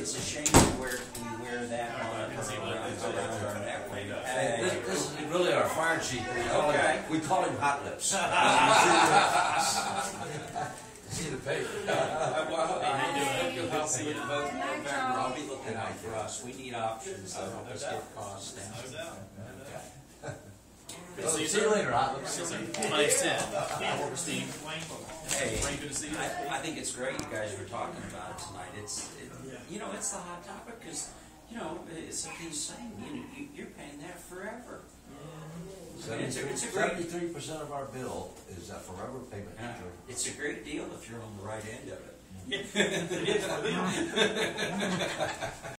it's a shame we wear that around our neck. This is really our fire chief. We call him Hot Lips. See the paper. You'll help me with the vote in November. I'll be looking out for us. We need options that help us get costs down. See you later, Hot Lips. Nice to Steve. Hey, Good to see you. I think it's great you guys were talking about it tonight. It's the hot topic because, it's like he's saying, you're paying that forever. 73% of our bill is a forever payment. It's a great deal if you're on the right end of it. It is for them.